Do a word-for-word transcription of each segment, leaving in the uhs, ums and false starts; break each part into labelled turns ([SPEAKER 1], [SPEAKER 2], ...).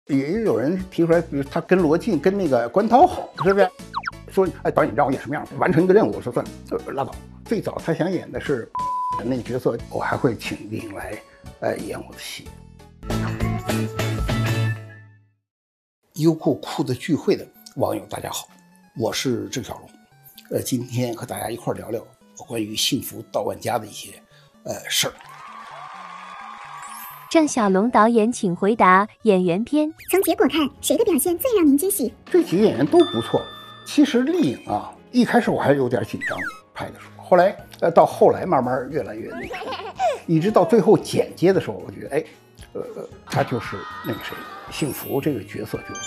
[SPEAKER 1] 也有人提出来，比如他跟罗晋、跟那个关涛好，是不是？说哎，导演让我演什么样，完成一个任务，我说算了，就拉倒。最早他想演的是那个角色，我还会请丽颖来呃演我的戏。优酷酷的聚会的网友大家好，我是郑小龙，呃，今天和大家一块聊聊关于幸福到万家的一些呃事儿。
[SPEAKER 2] 郑小龙导演，请回答演员篇。
[SPEAKER 3] 从结果看，谁的表现最让您惊喜？
[SPEAKER 1] 这几个演员都不错。其实丽颖啊，一开始我还有点紧张拍的时候，后来呃到后来慢慢越来越那个，一直到最后剪接的时候，我觉得哎，呃呃，他就是那个谁，幸福这个角色就是，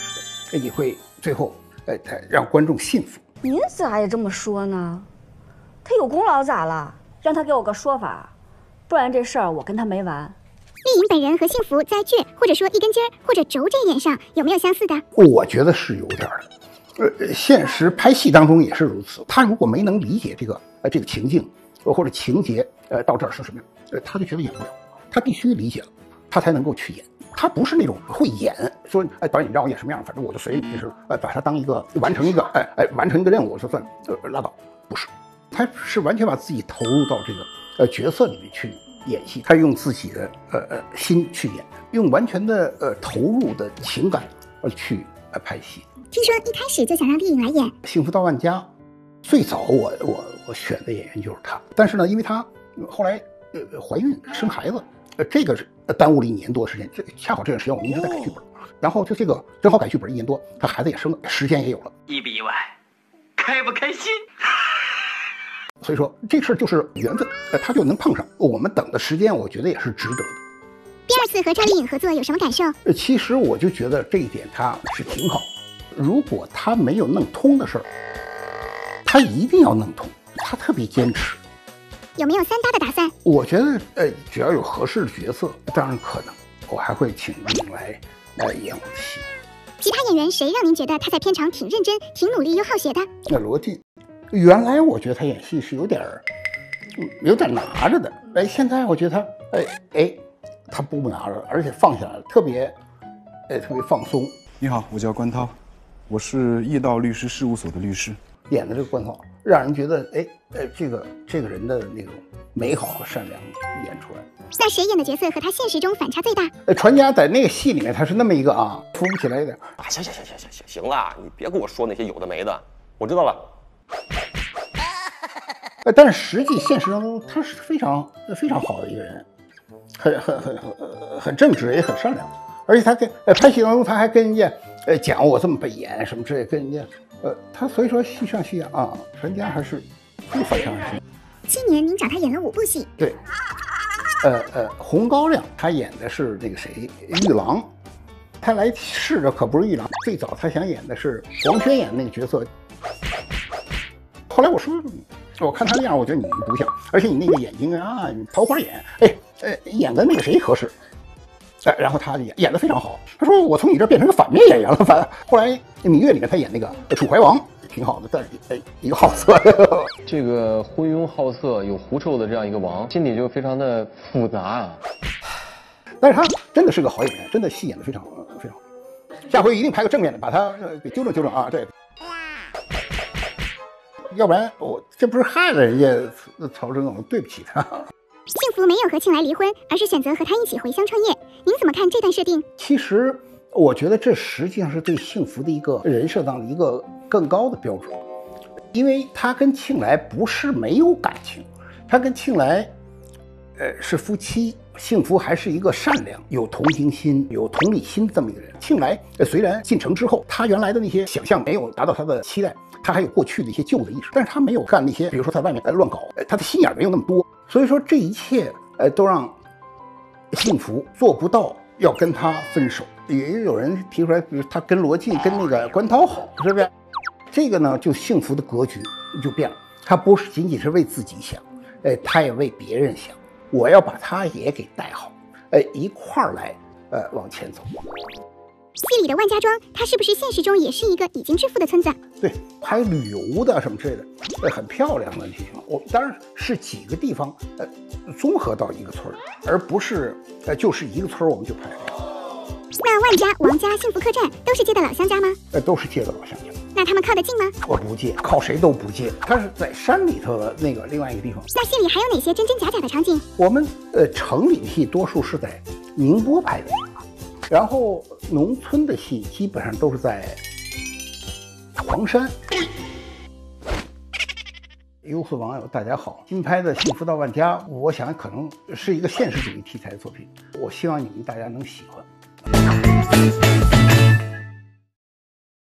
[SPEAKER 1] 你会最后呃让观众信服。
[SPEAKER 4] 您咋也这么说呢？他有功劳咋了？让他给我个说法，不然这事儿我跟他没完。
[SPEAKER 3] 丽颖本人和幸福在倔，或者说一根筋儿，或者轴这眼上有没有相似的？
[SPEAKER 1] 我觉得是有点的。呃，现实拍戏当中也是如此。他如果没能理解这个呃这个情境，或者情节，呃到这儿是什么样，呃他就觉得演不了。他必须理解了，他才能够去演。他不是那种会演，说哎导演让我演什么样，反正我就随就是呃把他当一个完成一个哎哎完成一个任务，我说算了，呃拉倒。不是，他是完全把自己投入到这个呃角色里面去演戏，他用自己的呃呃心去演，用完全的呃投入的情感呃去呃拍戏。
[SPEAKER 3] 听说一开始就想让丽颖来演《
[SPEAKER 1] 幸福到万家》，最早我我我选的演员就是她，但是呢，因为她后来呃怀孕生孩子，呃这个是耽误了一年多时间，这恰好这段时间我们一直在改剧本，然后就这个正好改剧本一年多，她孩子也生了，时间也有了，
[SPEAKER 5] 意不意外？开不开心？
[SPEAKER 1] 所以说这事儿就是缘分，呃，他就能碰上。我们等的时间，我觉得也是值得的。
[SPEAKER 3] 第二次和赵丽颖合作有什么感受？
[SPEAKER 1] 呃，其实我就觉得这一点他是挺好。如果他没有弄通的事儿，他一定要弄通，他特别坚持。
[SPEAKER 3] 有没有三搭的打算？
[SPEAKER 1] 我觉得，呃，只要有合适的角色，当然可能，我还会请丽颖来来演我的戏。
[SPEAKER 3] 其他演员谁让您觉得他在片场挺认真、挺努力又好学的？
[SPEAKER 1] 那罗晋。原来我觉得他演戏是有点儿，有点拿着的。哎，现在我觉得他，哎哎，他不拿着，而且放下来了，特别，哎，特别放松。
[SPEAKER 6] 你好，我叫关涛，我是易道律师事务所的律师。
[SPEAKER 1] 演的这个关涛，让人觉得，哎哎，这个这个人的那种美好和善良演出来。
[SPEAKER 3] 那谁演的角色和他现实中反差最大？
[SPEAKER 1] 呃，传家在那个戏里面，他是那么一个啊，扶不起来的。
[SPEAKER 7] 啊，行行行行行行行了，你别跟我说那些有的没的，我知道了。
[SPEAKER 1] 呃，但是实际现实当中，他是非常非常好的一个人，很很很很很正直，也很善良。而且他跟呃拍戏当中，他还跟人家呃讲我这么演什么之类，跟人家呃他所以说戏上戏啊，传家还是不反常人。
[SPEAKER 3] 去年您找他演了五部戏，
[SPEAKER 1] 对，呃呃，红高粱他演的是那个谁玉郎，他来试着可不是玉郎，最早他想演的是黄轩演那个角色。后来我说，我看他那样，我觉得你不像，而且你那个眼睛啊，桃花眼，哎，呃，演的那个谁合适？哎，然后他演演的非常好。他说我从你这变成个反面演员了，反后来《芈月》里面他演那个楚怀王，挺好的，但是哎，一个好色。
[SPEAKER 8] 这个昏庸好色、有狐臭的这样一个王，心里就非常的复杂啊。
[SPEAKER 1] 但是他真的是个好演员，真的戏演的非常非常好。下回一定拍个正面的，把他给纠正纠正啊，这个。要不然我这不是害了人家曹真总，对不起他。
[SPEAKER 3] 幸福没有和庆来离婚，而是选择和他一起回乡创业。您怎么看这段设定？
[SPEAKER 1] 其实我觉得这实际上是对幸福的一个人设上的一个更高的标准，因为他跟庆来不是没有感情，他跟庆来，呃是夫妻。幸福还是一个善良、有同情心、有同理心的这么一个人。庆来呃虽然进城之后，他原来的那些想象没有达到他的期待，他还有过去的一些旧的意识，但是他没有干那些，比如说在外面乱搞，他的心眼没有那么多。所以说这一切呃都让幸福做不到要跟他分手。也有人提出来，比如他跟罗晋、跟那个关涛好，是不是？这个呢，就幸福的格局就变了，他不是仅仅是为自己想，哎，他也为别人想。我要把他也给带好，呃，一块儿来，呃，往前走。
[SPEAKER 3] 戏里的万家庄，它是不是现实中也是一个已经致富的村子？
[SPEAKER 1] 对，拍旅游的什么之类的，呃，很漂亮的地方。我当然是几个地方，呃，综合到一个村儿，而不是，呃，就是一个村儿我们就拍。
[SPEAKER 3] 那万家、王家、幸福客栈都是借的老乡家吗？
[SPEAKER 1] 呃，都是借的老乡家。
[SPEAKER 3] 那他们靠得近吗？
[SPEAKER 1] 我不借，靠谁都不借。它是在山里头的那个另外一个地方。
[SPEAKER 3] 那戏里还有哪些真真假假的场景？
[SPEAKER 1] 我们呃城里的戏多数是在宁波拍的，然后农村的戏基本上都是在黄山。优四网友大家好，新拍的《幸福到万家》，我想可能是一个现实主义题材的作品，我希望你们大家能喜欢。